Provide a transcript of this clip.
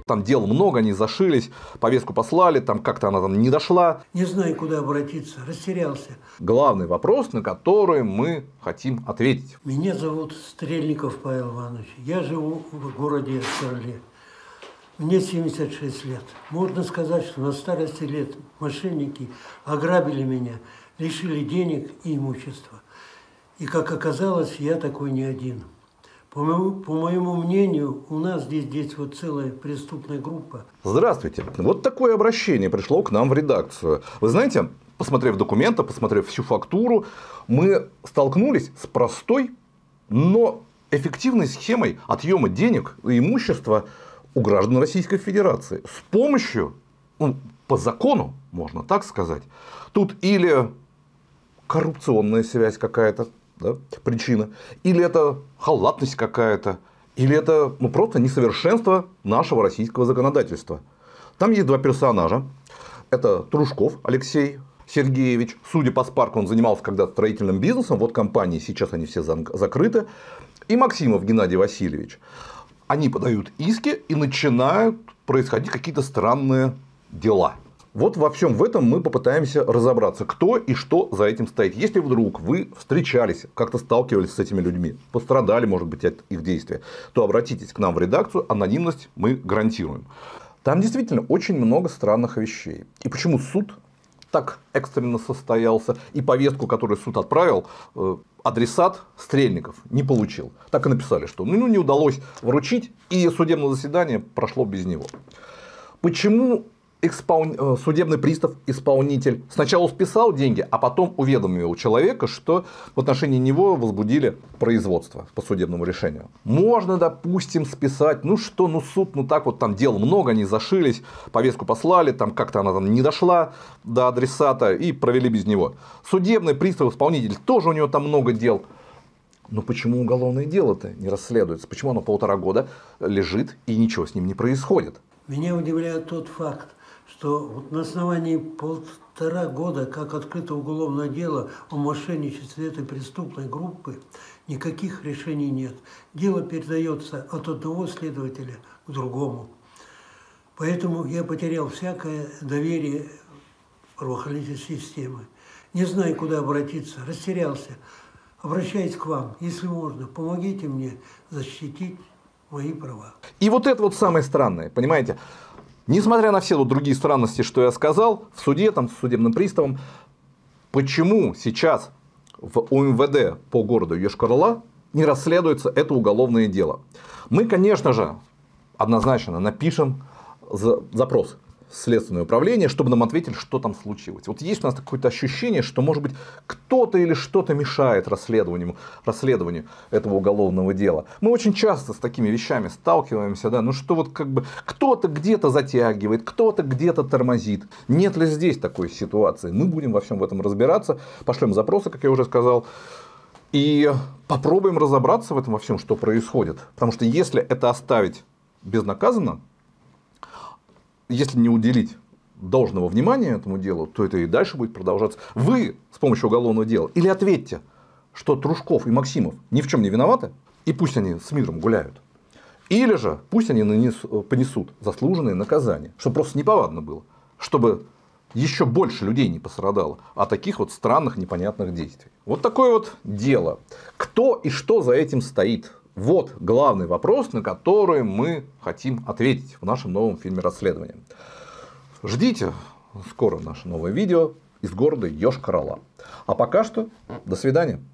Там дел много, они зашились, повестку послали, там как-то она там не дошла. Не знаю, куда обратиться, растерялся. Главный вопрос, на который мы хотим ответить. Меня зовут Стрельников Павел Иванович. Я живу в городе Орле. Мне 76 лет. Можно сказать, что на старости лет мошенники ограбили меня, лишили денег и имущества. И, как оказалось, я такой не один. По моему мнению, у нас здесь вот целая преступная группа. Здравствуйте. Вот такое обращение пришло к нам в редакцию. Вы знаете, посмотрев документы, посмотрев всю фактуру, мы столкнулись с простой, но эффективной схемой отъема денег и имущества у граждан Российской Федерации. С помощью, по закону, можно так сказать, тут или коррупционная связь какая-то, да, причина, или это халатность какая-то, или это просто несовершенство нашего российского законодательства. Там есть два персонажа. Это Трушков Алексей Сергеевич. Судя по спарку, он занимался когда-то строительным бизнесом. Вот компании, сейчас они все закрыты. И Максимов Геннадий Васильевич. Они подают иски и начинают происходить какие-то странные дела. Вот во всем в этом мы попытаемся разобраться, кто и что за этим стоит. Если вдруг вы встречались, как-то сталкивались с этими людьми, пострадали, может быть, от их действия, то обратитесь к нам в редакцию, анонимность мы гарантируем. Там действительно очень много странных вещей. И почему суд так экстренно состоялся, и повестку, которую суд отправил, адресат Стрельников не получил. Так и написали, что не удалось вручить, и судебное заседание прошло без него. Почему судебный пристав-исполнитель сначала списал деньги, а потом уведомил человека, что в отношении него возбудили производство по судебному решению? Можно, допустим, списать, суд, так вот там дел много, они зашились, повестку послали, там как-то она там не дошла до адресата и провели без него. Судебный пристав-исполнитель, тоже у него там много дел. Но почему уголовное дело-то не расследуется? Почему оно 1,5 года лежит и ничего с ним не происходит? Меня удивляет тот факт, что вот на основании 1,5 года, как открыто уголовное дело о мошенничестве этой преступной группы, никаких решений нет. Дело передается от одного следователя к другому. Поэтому я потерял всякое доверие в правоохранительной системы. Не знаю, куда обратиться, растерялся. Обращаюсь к вам, если можно, помогите мне защитить мои права. И вот это вот самое странное, понимаете? Несмотря на все другие странности, что я сказал, в суде, с судебным приставом, почему сейчас в УМВД по городу Йошкар-Ола не расследуется это уголовное дело? Мы, конечно же, однозначно напишем запрос в Следственное управление, чтобы нам ответили, что там случилось. Вот есть у нас какое-то ощущение, что, может быть, кто-то или что-то мешает расследованию этого уголовного дела. Мы очень часто с такими вещами сталкиваемся, да, что вот кто-то где-то затягивает, кто-то где-то тормозит. Нет ли здесь такой ситуации? Мы будем во всем в этом разбираться, пошлем запросы, как я уже сказал, и попробуем разобраться в этом во всем, что происходит. Потому что если это оставить безнаказанно, если не уделить должного внимания этому делу, то это и дальше будет продолжаться. Вы с помощью уголовного дела или ответьте, что Трушков и Максимов ни в чем не виноваты, и пусть они с миром гуляют. Или же пусть они понесут заслуженные наказания, чтобы просто неповадно было, чтобы еще больше людей не пострадало от таких вот странных, непонятных действий. Вот такое вот дело. Кто и что за этим стоит? Вот главный вопрос, на который мы хотим ответить в нашем новом фильме расследования. Ждите скоро наше новое видео из города Йошкар-Ола. А пока что, до свидания.